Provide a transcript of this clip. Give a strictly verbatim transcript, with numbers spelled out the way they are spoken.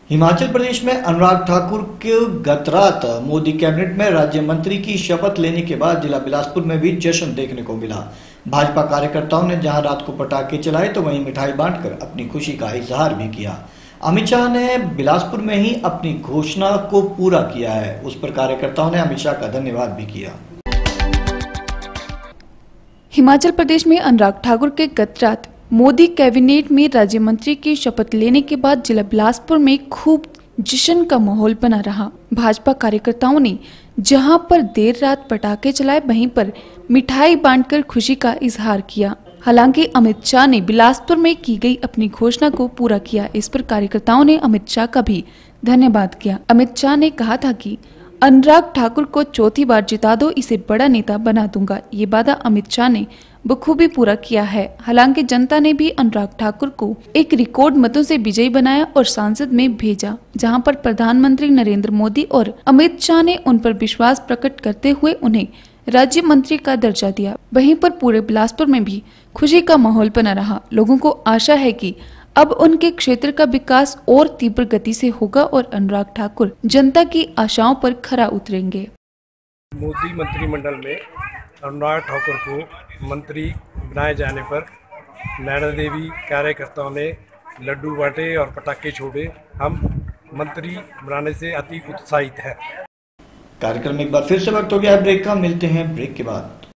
हिमाचल प्रदेश में अनुराग ठाकुर के गत रात मोदी कैबिनेट में राज्य मंत्री की शपथ लेने के बाद जिला बिलासपुर में भी जश्न देखने को मिला। भाजपा कार्यकर्ताओं ने जहां रात को पटाखे चलाए तो वहीं मिठाई बांटकर अपनी खुशी का इजहार भी किया। अमित शाह ने बिलासपुर में ही अपनी घोषणा को पूरा किया है, उस पर कार्यकर्ताओं ने अमित शाह का धन्यवाद भी किया। हिमाचल प्रदेश में अनुराग ठाकुर के गत रात मोदी कैबिनेट में राज्य मंत्री की शपथ लेने के बाद जिला बिलासपुर में खूब जश्न का माहौल बना रहा। भाजपा कार्यकर्ताओं ने जहां पर देर रात पटाखे चलाए वहीं पर मिठाई बांटकर खुशी का इजहार किया। हालांकि अमित शाह ने बिलासपुर में की गई अपनी घोषणा को पूरा किया। इस पर कार्यकर्ताओं ने अमित शाह का भी धन्यवाद किया। अमित शाह ने कहा था कि अनुराग ठाकुर को चौथी बार जिता दो, इसे बड़ा नेता बना दूंगा। ये वादा अमित शाह ने बखूबी पूरा किया है। हालांकि जनता ने भी अनुराग ठाकुर को एक रिकॉर्ड मतों से विजयी बनाया और संसद में भेजा, जहां पर प्रधानमंत्री नरेंद्र मोदी और अमित शाह ने उन पर विश्वास प्रकट करते हुए उन्हें राज्य मंत्री का दर्जा दिया। वहीं पर पूरे बिलासपुर में भी खुशी का माहौल बना रहा। लोगों को आशा है कि अब उनके क्षेत्र का विकास और तीव्र गति से होगा और अनुराग ठाकुर जनता की आशाओं पर खरा उतरेंगे। मोदी मंत्रिमंडल में अनुराग ठाकुर को मंत्री बनाए जाने पर नैना देवी कार्यकर्ताओं ने लड्डू बांटे और पटाखे छोड़े। हम मंत्री बनाने से अति उत्साहित हैं। कार्यक्रम में एक बार फिर से वक्त हो गया है ब्रेक का। मिलते हैं ब्रेक के बाद।